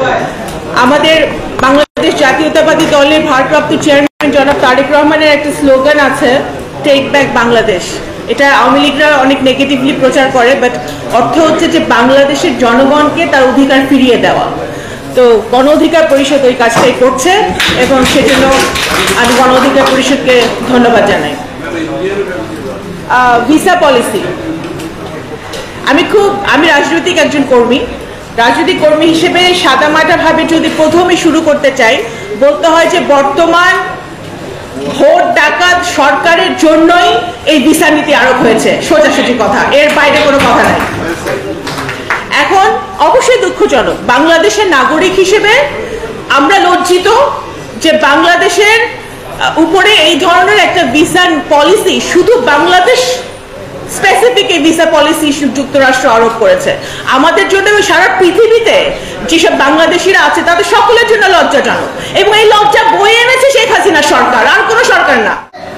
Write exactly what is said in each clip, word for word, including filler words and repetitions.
আমাদের বাংলাদেশ জাতীয়তাবাদী দলের ভারপ্রাপ্ত চেয়ারম্যান জনাব তারেক রহমানের একটা স্লোগান আছে, টেক ব্যাক বাংলাদেশ। এটা আওয়ামী লীগরা অনেক নেগেটিভলি প্রচার করে, বাট অর্থ হচ্ছে যে বাংলাদেশের জনগণকে তার অধিকার ফিরিয়ে দেওয়া। তো গণ অধিকার পরিষদ ওই কাজটাই করছে এবং সেজন্য আমি গণ অধিকার পরিষদকে ধন্যবাদ জানাই। ভিসা পলিসি, আমি খুব আমি রাজনৈতিক একজন কর্মী, রাজনৈতিক কর্মী হিসেবে সাদামাটা ভাবে যদি প্রথমে শুরু করতে চাই, বলতে হয় যে বর্তমান ভোট ডাকাত সরকারের জন্যই এই ভিসা নীতি আরোপ হয়েছে, সোজাসুজি কথা, এর বাইরে কোনো কথা নাই। এখন অবশ্যই দুঃখজনক, বাংলাদেশের নাগরিক হিসেবে আমরা লজ্জিত যে বাংলাদেশের উপরে এই ধরনের একটা ভিসা পলিসি, শুধু বাংলাদেশ স্পেসিফিক এই ভিসা পলিসি যুক্তরাষ্ট্র আরোপ করেছে। আমাদের জন্য সারা পৃথিবীতে যেসব বাংলাদেশিরা আছে তাদের সকলের জন্য লজ্জাজনক, এবং এই লজ্জা বয়ে এনেছে শেখ হাসিনা সরকার, আর কোনো সরকার না।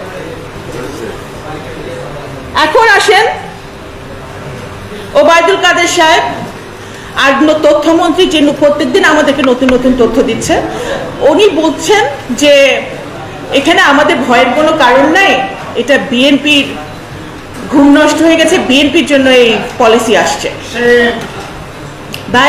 এখন আসেন ওবায়দুল কাদের সাহেব আর তথ্যমন্ত্রী, যে প্রত্যেকদিন আমাদেরকে নতুন নতুন তথ্য দিচ্ছে, উনি বলছেন যে এখানে আমাদের ভয়ের কোনো কারণ নাই, এটা বিএনপির ঘুম নষ্ট হয়ে গেছে, বিএনপির জন্য এই পলিসি আসছে। ভাই,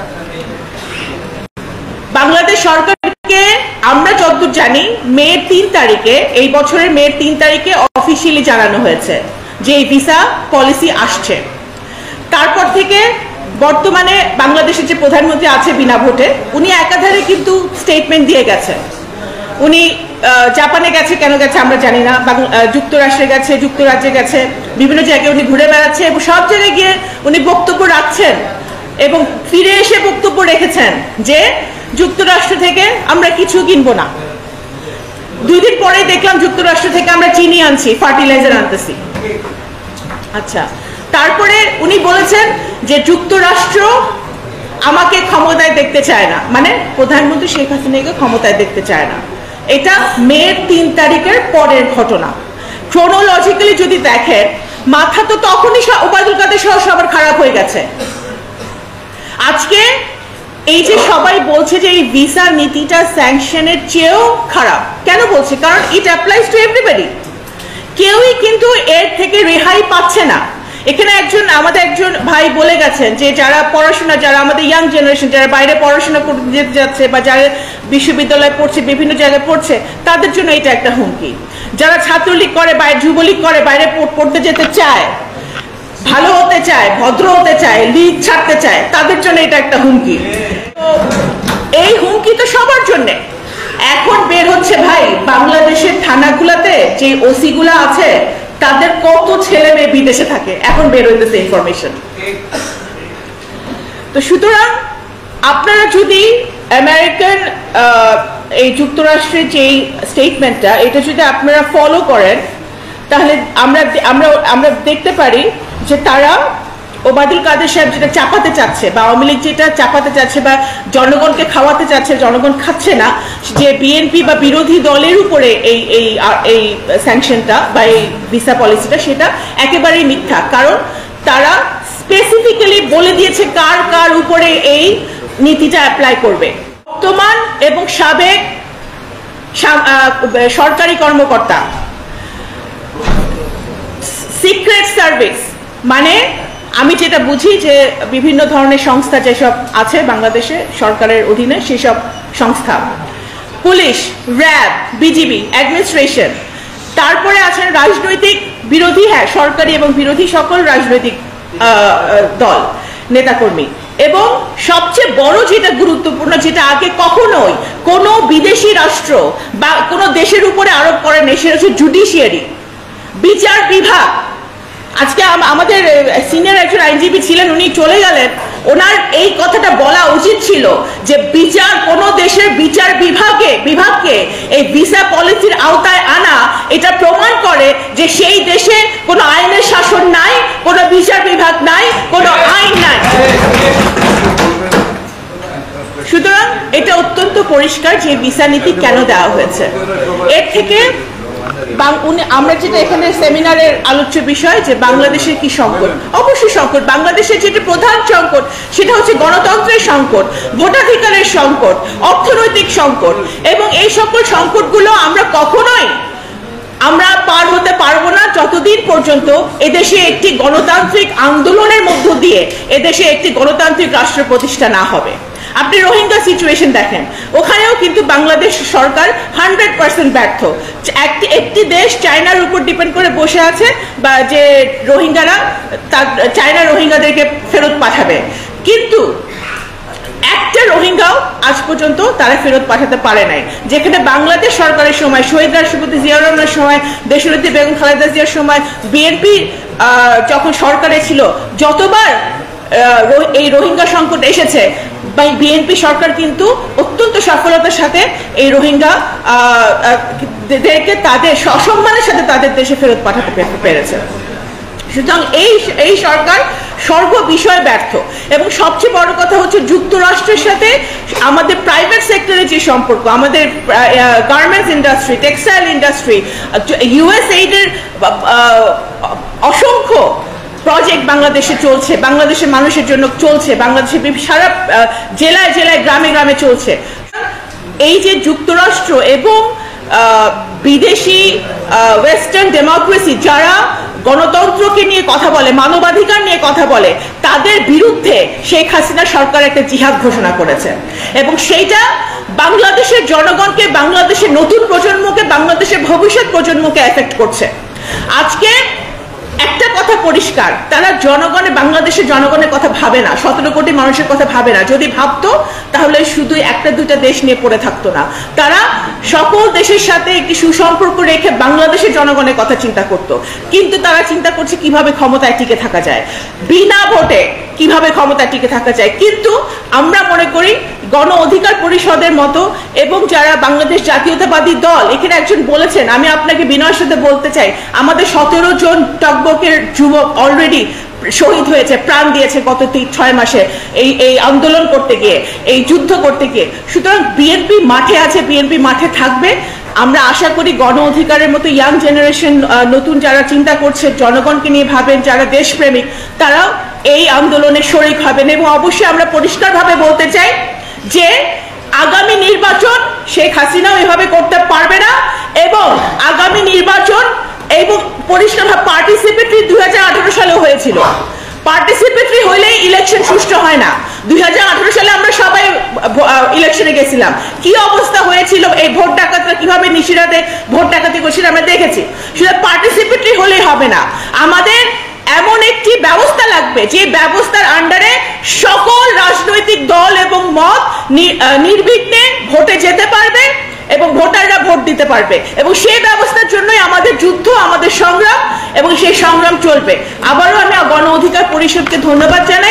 বাংলাদেশ সরকারকে আমরা যতদূর জানি মে তিন তারিখে এই বছরের মে তিন তারিখে অফিসিয়ালি জানানো হয়েছে যে এই ভিসা পলিসি আসছে। তারপর থেকে বর্তমানে বাংলাদেশের যে প্রধানমন্ত্রী আছে বিনা ভোটে, উনি একাধারে কিন্তু স্টেটমেন্ট দিয়ে গেছেন। উনি জাপানে গেছে, কেন গেছে আমরা জানি না, যুক্তরাষ্ট্রে গেছে, যুক্তরাজ্যে গেছে, বিভিন্ন জায়গায় উনি ঘুরে বেড়াচ্ছে এবং সব জায়গায় গিয়ে উনি বক্তব্য রাখছেন এবং ফিরে এসে বক্তব্য রেখেছেন যে যুক্তরাষ্ট্র থেকে আমরা কিছু কিনবো না। দুই দিন পরে দেখলাম যুক্তরাষ্ট্র থেকে আমরা চিনি আনছি, ফার্টিলাইজার আনতেছি। আচ্ছা, তারপরে উনি বলেছেন যে যুক্তরাষ্ট্র আমাকে ক্ষমতায় দেখতে চায় না, মানে প্রধানমন্ত্রী শেখ হাসিনাকে ক্ষমতায় দেখতে চায় না। এটা মে তিন তারিখের পরের ঘটনা। ক্রোনোলজিক্যালি যদি দেখেন, মাথা তো তখনই ওবায়দুল কাদের সহ সবার খারাপ হয়ে গেছে। আজকে এই যে সবাই বলছে যে এই ভিসা নীতিটা স্যাংশনের চেয়েও খারাপ, কেন বলছে? কারণ ইট অ্যাপ্লাইজ টু এভরিবডি। কেউই কিন্তু এর থেকে রেহাই পাচ্ছে না। এখানে একজন আমাদের একজন ভাই বলে গেছেন যে যারা পড়াশোনা, যারা আমাদের ইয়াং জেনারেশন, যারা বাইরে পড়াশোনা করতে যেতে যাচ্ছে বা যারা বিশ্ববিদ্যালয়ে পড়ছে, বিভিন্ন জায়গায় পড়ছে, তাদের জন্য এটা একটা হুমকি। যারা ছাত্রলীগ করে, বাইরে যুবলীগ করে, বাইরে পড়তে যেতে চায়, ভালো হতে চায়, ভদ্র হতে চায়, লীগ ছাড়তে চায়, তাদের জন্য এটা একটা হুমকি। তো এই হুমকি তো সবার জন্য। এখন বের হচ্ছে ভাই, বাংলাদেশের থানাগুলোতে যে ওসি গুলা আছে তাদের কত ছেলে মেয়ে বিদেশে থাকে, এখন বের হইতেছে ইনফরমেশন। তো সুতরাং আপনারা যদি আমেরিকান এই যুক্তরাষ্ট্রের যে স্টেটমেন্টটা, এটা যদি আপনারা ফলো করেন, তাহলে আমরা আমরা আমরা দেখতে পারি যে তারা ওবায়দুল কাদের সাহেব যেটা চাপাতে চাচ্ছে বা আওয়ামী লীগ যেটা চাপাতে চাচ্ছে বা জনগণকে খাওয়াতে চাচ্ছে, জনগণ খাচ্ছে না, যে বিএনপি বা বিরোধী দলের উপরে এই এই এই স্যাংশনটা বা এই ভিসা পলিসিটা, সেটা একেবারেই মিথ্যা। কারণ তারা স্পেসিফিক্যালি বলে দিয়েছে কার কার উপরে এই নীতিটা অ্যাপ্লাই করবে। বর্তমান এবং সাবেক সরকারি কর্মকর্তা, সিক্রেট সার্ভিস, মানে আমি যেটা বুঝি যে বিভিন্ন ধরনের সংস্থা যেসব আছে বাংলাদেশে সরকারের অধীনে, সেসব সংস্থা, পুলিশ, র্যাব, বিজিবি, অ্যাডমিনিস্ট্রেশন, তারপরে আছেন রাজনৈতিক বিরোধী, হ্যাঁ সরকারি এবং বিরোধী সকল রাজনৈতিক দল, নেতাকর্মী, এবং সবচেয়ে বড় যেটা গুরুত্বপূর্ণ, যেটা আগে কখনোই কোনো বিদেশি রাষ্ট্র বা কোনো দেশের উপরে আরোপ করেনি, সেটা হচ্ছে জুডিশিয়ারি, বিচার বিভাগ। আজকে আমাদের সিনিয়র একজন আইনজীবী ছিলেন, উনি চলে গেলেন, ওনার এই কথাটা বলা উচিত ছিল যে বিচার, কোন দেশের বিচার বিভাগে বিভাগকে এই ভিসা পলিসির আওতায় আনা, এটা প্রমাণ করে যে সেই দেশে কোনো আইনের শাসন নাই, কোনো বিচার বিভাগ নাই, কোনো আইন নাই। সুতরাং এটা অত্যন্ত পরিষ্কার যে ভিসা নীতি কেন দেওয়া হয়েছে। এর থেকে আমরা যেটা এখানে সেমিনারের আলোচ্য বিষয় যে বাংলাদেশের কি সংকট, অবশ্যই সংকট। বাংলাদেশের যেটা প্রধান সংকট সেটা হচ্ছে গণতন্ত্রের সংকট, ভোটাধিকারের সংকট, অর্থনৈতিক সংকট, এবং এই সকল সংকটগুলো আমরা কখনোই আমরা পার হতে পারবো না যতদিন পর্যন্ত এদেশে একটি গণতান্ত্রিক আন্দোলনের মধ্য দিয়ে এদেশে একটি গণতান্ত্রিক রাষ্ট্র প্রতিষ্ঠা না হবে। আপনি রোহিঙ্গা সিচুয়েশন দেখেন, ওখানেও কিন্তু বাংলাদেশ সরকার হান্ড্রেড পার্সেন্ট ব্যর্থ। একটি একটি দেশ চায়নার উপর ডিপেন্ড করে বসে আছে বা যে রোহিঙ্গারা চায়না রোহিঙ্গাদেরকে ফেরত পাঠাবে, কিন্তু একটা রোহিঙ্গাও আজ পর্যন্ত তারা ফেরত পাঠাতে পারে নাই। যেখানে বাংলাদেশ সরকারের সময়, শহীদ রাষ্ট্রপতি জিয়াউর রহমানের সময়, দেশনেত্রী বেগম খালেদা জিয়ার সময়, বিএনপি যখন সরকারে ছিল, যতবার এই রোহিঙ্গা সংকট এসেছে বিএনপি সরকার কিন্তু অত্যন্ত সফলতার সাথে এই রোহিঙ্গা তাদের সসম্মানের সাথে তাদের দেশে ফেরত পাঠাতে পেরেছে। সুতরাং এই এই সরকার সর্ব বিষয়ে ব্যর্থ। এবং সবচেয়ে বড় কথা হচ্ছে যুক্তরাষ্ট্রের সাথে আমাদের প্রাইভেট সেক্টরের যে সম্পর্ক, আমাদের garments industry, textile industry, US এইডের অসংখ্য প্রজেক্ট বাংলাদেশে চলছে, বাংলাদেশের মানুষের জন্য চলছে, বাংলাদেশের সারা জেলায় জেলায় গ্রামে গ্রামে চলছে। এই যে যুক্তরাষ্ট্র এবং বিদেশি ওয়েস্টার্ন ডেমোক্রেসি যারা গণতন্ত্রকে নিয়ে কথা বলে, মানবাধিকার নিয়ে কথা বলে, তাদের বিরুদ্ধে শেখ হাসিনা সরকার একটা জিহাদ ঘোষণা করেছে, এবং সেইটা বাংলাদেশের জনগণকে, বাংলাদেশের নতুন প্রজন্মকে, বাংলাদেশের ভবিষ্যৎ প্রজন্মকে এফেক্ট করছে। আজকে একটা কথা পরিষ্কার, তারা জনগণের, বাংলাদেশের জনগণের কথা ভাবে না, সতেরো কোটি মানুষের কথা ভাবে না। যদি ভাবতো তাহলে শুধু একটা দুইটা দেশ নিয়ে পড়ে থাকতো না। তারা সকল দেশের সাথে একটি সুসম্পর্ক রেখে বাংলাদেশের জনগণের কথা চিন্তা করত। কিন্তু তারা চিন্তা করছে কিভাবে ক্ষমতায় টিকে থাকা যায়, বিনা ভোটে কিভাবে ক্ষমতায় টিকে থাকা যায়। কিন্তু আমরা মনে করি গণ অধিকার পরিষদের মতো এবং যারা বাংলাদেশ জাতীয়তাবাদী দল, এখানে একজন বলেছেন, আমি আপনাকে বিনয়ের সাথে বলতে চাই, আমাদের সতেরো জন টকবকের যুবক অলরেডি শহীদ হয়েছে, প্রাণ দিয়েছে গত ছয় মাসে এই এই আন্দোলন করতে গিয়ে, এই যুদ্ধ করতে গিয়ে। সুতরাং বিএনপি মাঠে আছে, বিএনপি মাঠে থাকবে। আমরা আশা করি গণ অধিকারের মতো ইয়াং জেনারেশন, নতুন যারা চিন্তা করছে, জনগণকে নিয়ে ভাবেন, যারা দেশপ্রেমিক, তারাও এই আন্দোলনে শরিক হবেন। এবং অবশ্যই আমরা পরিষ্কারভাবে বলতে চাই যে আগামী নির্বাচন শেখ হাসিনাও এভাবে করতে পারবে না, এবং আগামী নির্বাচন এবং পরিষ্কারভাবে পার্টিসিপেটরি দুই হাজার আঠারো সালেও হয়েছিল। পার্টিসিপেটরি হইলেই ইলেকশন সুষ্ঠু হয় না। দুই হাজার আঠারো সালে আমরা সবাই ইলেকশনে গেছিলাম, কি অবস্থা হয়েছিল, এই ভোট ডাকাতরা কিভাবে নিশিরাতে ভোট ডাকাতি করছিল আমরা দেখেছি। শুধু পার্টিসিপেটরি হলেই হবে না, আমাদের এমন একটি ব্যবস্থা লাগবে যে ব্যবস্থার আন্ডারে সকল রাজনৈতিক দল এবং মত নির্বিঘ্নে ভোটে যেতে পারবে এবং ভোটাররা ভোট দিতে পারবে। এবং সেই ব্যবস্থার জন্যই আমাদের যুদ্ধ, আমাদের সংগ্রাম, এবং সেই সংগ্রাম চলবে। আবারও আমি গণ অধিকার পরিষদকে ধন্যবাদ জানাই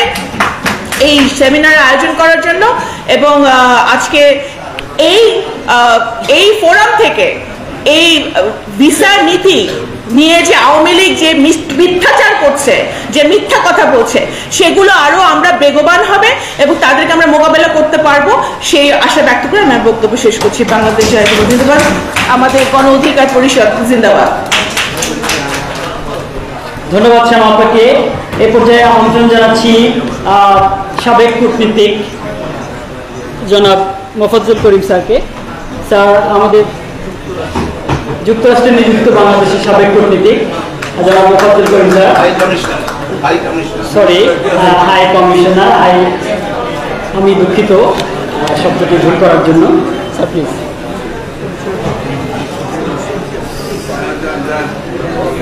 এই সেমিনার আয়োজন করার জন্য, এবং আজকে এই এই ফোরাম থেকে এই ভিসা নীতি নিয়ে যে আওয়ামী লীগ যে মিথ্যাচার করছে, যে মিথ্যা কথা বলছে, সেগুলো আরো আমরা বেগবান হবে এবং তাদেরকে আমরা মোকাবেলা করতে পারবো, সেই আশা ব্যক্ত করে আমি বক্তব্য শেষ করছি। বাংলাদেশ জিন্দাবাদ, আমাদের গণ অধিকার পরিষদ জিন্দাবাদ। ধন্যবাদ শ্যাম আপনাকে। এ পর্যায়ে আমন্ত্রণ জানাচ্ছি সাবেক কূটনীতিক জনাব মোফাজ্জল করিম স্যারকে। স্যার আমাদের যুক্তরাষ্ট্রে নিযুক্ত বাংলাদেশের সাবেক কূটনীতিক জনাব Mofazzal Karim sir, sorry high commissioner, high আমি দুঃখিত শব্দটি ভুল করার জন্য। Sir please.